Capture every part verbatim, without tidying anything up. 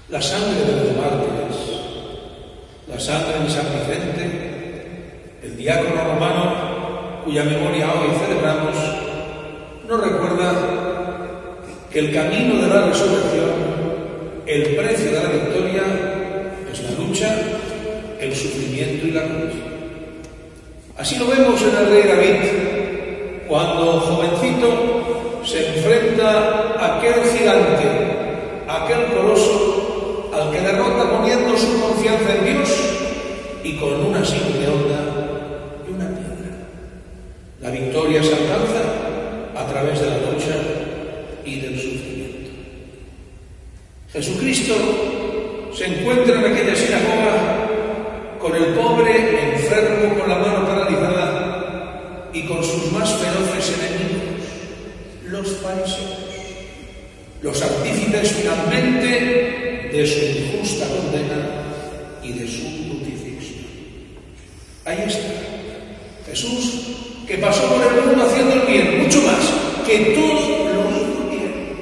la sangre de los mártires, la sangre de San Vicente, el diácono romano cuya memoria hoy celebramos, nos recuerda que el camino de la resurrección, el precio de la victoria, es la lucha, el sufrimiento y la cruz. Así lo vemos en el rey David, cuando jovencito se enfrenta a aquel gigante, a aquel coloso, al que derrota poniendo su confianza en Dios y con una simple onda y una piedra. La victoria se alcanza a través de la lucha y del sufrimiento. Jesucristo se encuentra en aquella sinagoga con el pobre enfermo con la mano paralizada y con sus más feroces enemigos, los fariseos, los artífices finalmente de su injusta condena y de su crucifixión. Ahí está Jesús, que pasó por el mundo haciendo el bien, mucho más, que todo lo hizo bien,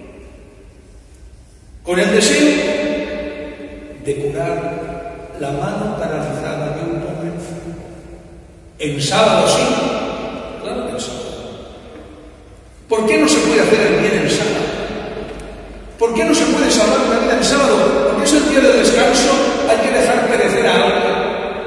con el deseo de curar la mano paralizada de un pobre enfermo. En sábado sí, claro que en sábado. ¿Por qué no se puede hacer el bien en sábado? ¿Por qué no se puede salvar una vida en sábado? Porque es el día del descanso, hay que dejar perecer a alguien.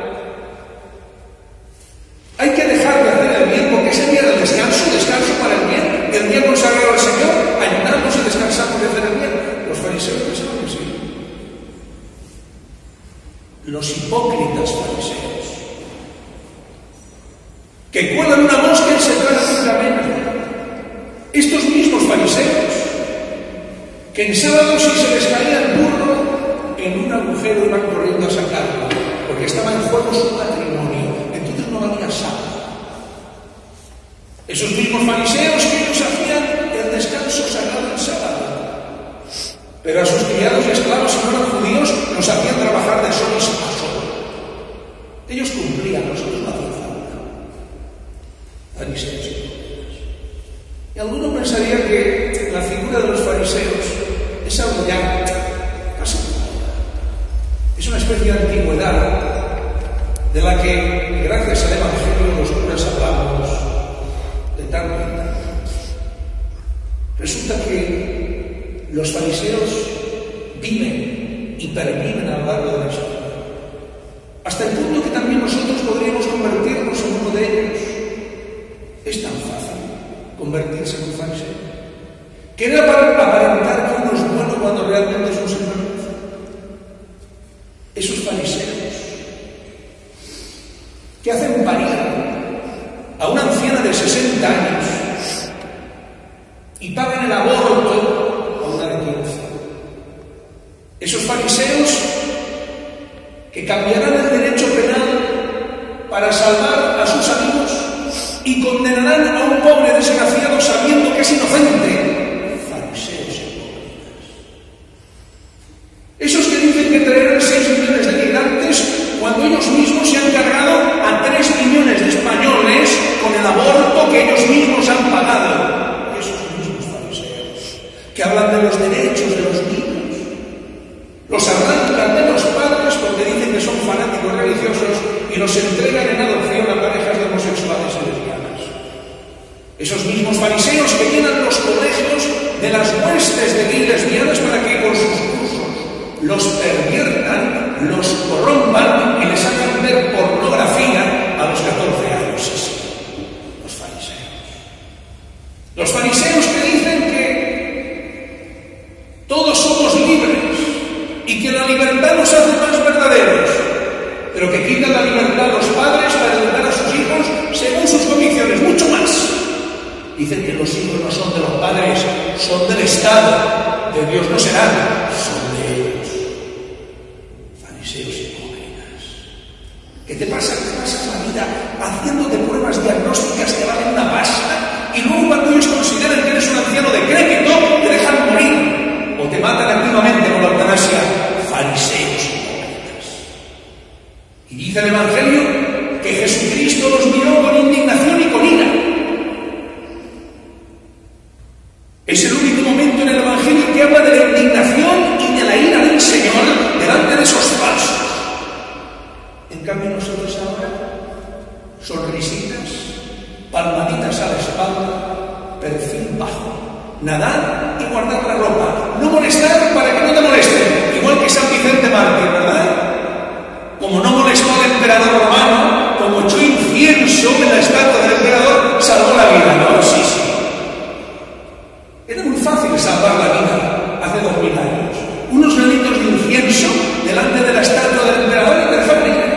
Hay que dejar de hacer el bien porque es el día del descanso, descanso para el bien, el día consagrado al Señor, ayunamos y descansamos de hacer el bien. Los fariseos pensaban que sí. Los hipócritas fariseos, que cuelan una mosca y se tragan una mena. Estos mismos fariseos, que en sábado si se les caía el burro, en un agujero iban corriendo a sacarlo, porque estaba en juego su patrimonio, entonces no valía sábado. Esos mismos fariseos que ellos hacían el descanso sagrado en sábado, pero a sus criados y esclavos, si no eran judíos, los hacían trabajar de sol a sol. Ellos cumplían, nosotros no hacían falta. Fariseos y hipócritas. Y alguno pensaría que la figura de los fariseos es algo ya casi nueva. Es una especie de antigüedad de la que, gracias al Evangelio, los curas hablamos de tanto en tanto. Resulta que los fariseos viven y perviven a lo largo de la historia, hasta el punto que también nosotros podríamos convertirnos en uno de ellos. Es tan fácil convertirse en un fariseo. Querer aparentar que uno es bueno cuando realmente es un sinvergüenza. Esos fariseos que hacen parir a una anciana de sesenta años y pagan el aborto a una de quince. Esos fariseos que cambiarán el derecho penal para salvar a sus amigos y condenarán a un pobre desgraciado sabiendo que es inocente. Fariseos hipócritas. Esos que dicen que traerán seis millones de migrantes cuando ellos mismos se han cargado a tres millones de españoles con el aborto que ellos mismos han pagado. Esos mismos fariseos que hablan de los derechos de los niños, los arrancan de los padres porque dicen que son fanáticos religiosos y los entregan en adopción a parejas de homosexuales y lesbianas. Esos mismos fariseos que llenan los colegios de las huestes de gays y lesbianas para que con sus cursos los perviertan, los corrompan y les hagan ver pornografía a los catorce años. Sí, sí. Los fariseos. Los fariseos que dicen que todos somos libres y que la libertad nos hace más verdaderos, pero que quitan la libertad a los padres para educar a sus hijos según sus convicciones, mucho más. Dicen que los hijos no son de los padres, son del Estado, de Dios no serán, son de ellos. Fariseos hipócritas. ¿Qué te pasa? ¿Qué pasas la vida haciéndote pruebas diagnósticas que valen una pasta y luego cuando ellos consideran que eres un anciano decrépito te dejan morir o te matan activamente con la eutanasia? Fariseos hipócritas. Y dice el Evangelio que Jesucristo los miró con indignación y con ira. Es el único momento en el Evangelio que habla de la indignación y de guardar la ropa, no molestar para que no te molesten, igual que San Vicente Mártir, ¿verdad? Como no molestó al emperador romano, como echó incienso en la estatua del emperador, salvó la vida, ¿no? Sí, sí. Era muy fácil salvar la vida hace dos mil años. Unos granitos de incienso delante de la estatua del emperador y del fabricante.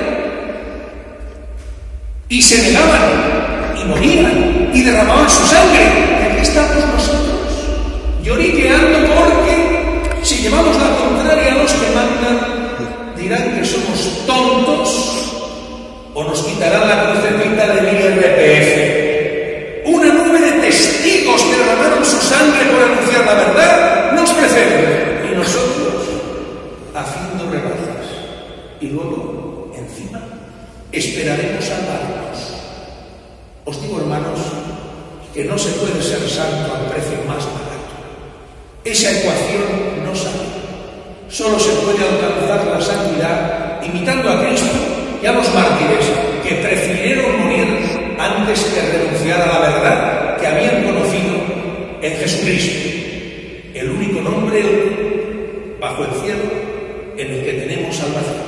Y se negaban, y morían, y derramaban su sangre. Y aquí estamos nosotros, lloriqueando porque si llevamos la contraria a los que mandan, dirán que somos tontos o nos quitarán la crucecita del I R P F. Una nube de testigos que derramaron su sangre por anunciar la verdad nos precede. Y nosotros haciendo rebajas. Y luego, encima, esperaremos salvarnos. Os digo, hermanos, que no se puede ser santo al precio más barato. Esa ecuación no sale. Solo se puede alcanzar la santidad imitando a Cristo y a los mártires que prefirieron morir antes que renunciar a la verdad que habían conocido en Jesucristo, el único nombre bajo el cielo en el que tenemos salvación.